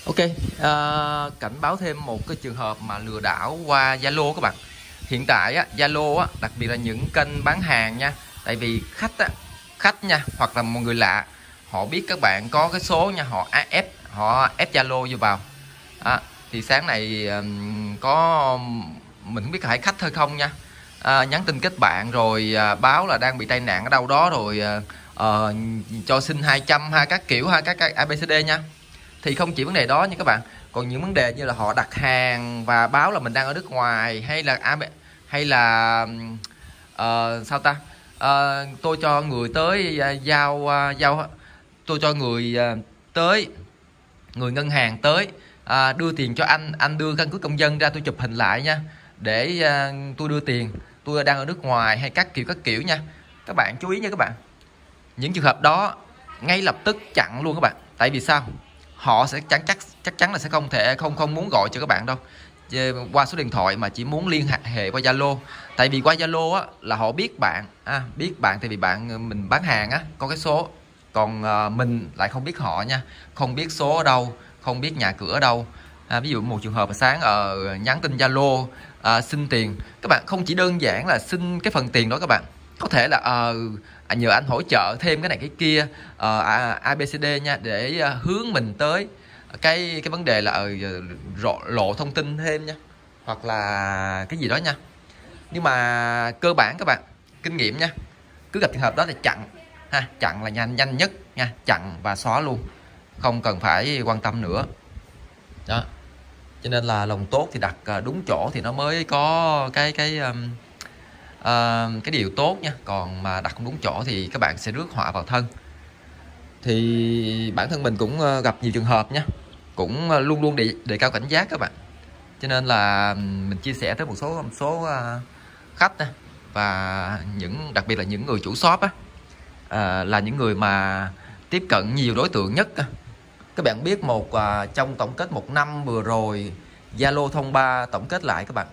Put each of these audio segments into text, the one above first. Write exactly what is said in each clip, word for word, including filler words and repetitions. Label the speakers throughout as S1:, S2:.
S1: Ok, à, cảnh báo thêm một cái trường hợp mà lừa đảo qua Zalo các bạn. Hiện tại á, Zalo á, đặc biệt là những kênh bán hàng nha. Tại vì khách á, khách nha, hoặc là một người lạ, họ biết các bạn có cái số nha, họ ép họ ép Zalo vô vào. À, thì sáng này um, có mình không biết phải khách hay không nha. À, nhắn tin kết bạn rồi à, báo là đang bị tai nạn ở đâu đó rồi à, à, cho xin hai trăm ha, các kiểu ha, các, các a bê xê đê nha. Thì không chỉ vấn đề đó nha các bạn, còn những vấn đề như là họ đặt hàng và báo là mình đang ở nước ngoài, hay là hay là uh, sao ta, uh, tôi cho người tới uh, giao uh, giao tôi cho người uh, tới người ngân hàng tới uh, đưa tiền cho anh anh đưa căn cước công dân ra, tôi chụp hình lại nha, để uh, tôi đưa tiền, tôi đang ở nước ngoài, hay các kiểu các kiểu nha. Các bạn chú ý nha các bạn, những trường hợp đó ngay lập tức chặn luôn các bạn. Tại vì sao? Họ sẽ chắc chắc chắc chắn là sẽ không thể không không muốn gọi cho các bạn đâu qua số điện thoại, mà chỉ muốn liên hệ qua Zalo. Tại vì qua Zalo á là họ biết bạn, à, biết bạn tại vì bạn mình bán hàng á có cái số, còn à, mình lại không biết họ nha, không biết số ở đâu, không biết nhà cửa ở đâu. À, ví dụ một trường hợp sáng ở uh, nhắn tin Zalo uh, xin tiền, các bạn không chỉ đơn giản là xin cái phần tiền đó các bạn, có thể là uh, nhờ anh hỗ trợ thêm cái này cái kia, uh, a bê xê đê nha, để uh, hướng mình tới cái cái vấn đề là uh, lộ thông tin thêm nha, hoặc là cái gì đó nha. Nhưng mà cơ bản các bạn kinh nghiệm nha, cứ gặp trường hợp đó thì chặn ha, chặn là nhanh nhanh nhất nha, chặn và xóa luôn, không cần phải quan tâm nữa đó. Cho nên là lòng tốt thì đặt đúng chỗ thì nó mới có cái cái um, uh, cái điều tốt nha, còn mà đặt không đúng chỗ thì các bạn sẽ rước họa vào thân. Thì bản thân mình cũng gặp nhiều trường hợp nha, cũng luôn luôn đề, đề cao cảnh giác các bạn. Cho nên là mình chia sẻ tới một số một số uh, khách á, và những đặc biệt là những người chủ shop á, uh, là những người mà tiếp cận nhiều đối tượng nhất. Các bạn biết một uh, trong tổng kết một năm vừa rồi, Zalo thông ba tổng kết lại các bạn,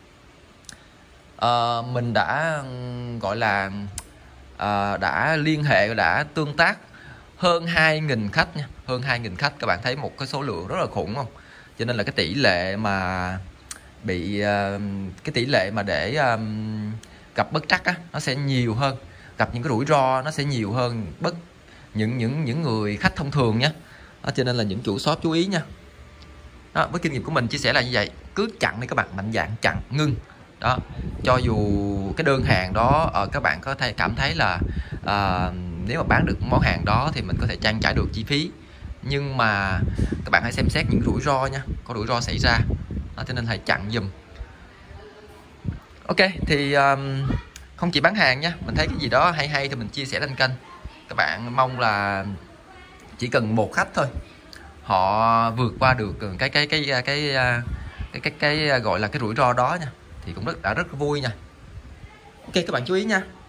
S1: uh, mình đã gọi là uh, đã liên hệ, đã tương tác hơn hai nghìn khách nha, hơn hai nghìn khách. Các bạn thấy một cái số lượng rất là khủng không? Cho nên là cái tỷ lệ mà bị uh, cái tỷ lệ mà để um, gặp bất trắc á, nó sẽ nhiều hơn, gặp những cái rủi ro nó sẽ nhiều hơn bất những những những người khách thông thường nhé. Đó, cho nên là những chủ shop chú ý nha. Đó, với kinh nghiệm của mình chia sẻ là như vậy, cứ chặn đi các bạn, mạnh dạn chặn, ngưng đó. Cho dù cái đơn hàng đó ở các bạn có thể cảm thấy là à, nếu mà bán được món hàng đó thì mình có thể trang trải được chi phí, nhưng mà các bạn hãy xem xét những rủi ro nha, có rủi ro xảy ra đó, cho nên hãy chặn dùm. Ok, thì um, không chỉ bán hàng nha, mình thấy cái gì đó hay hay thì mình chia sẻ lên kênh. Các bạn mong là chỉ cần một khách thôi, họ vượt qua được cái cái cái cái cái cái cái, cái gọi là cái rủi ro đó nha, thì cũng rất đã rất vui nha. Ok, các bạn chú ý nha.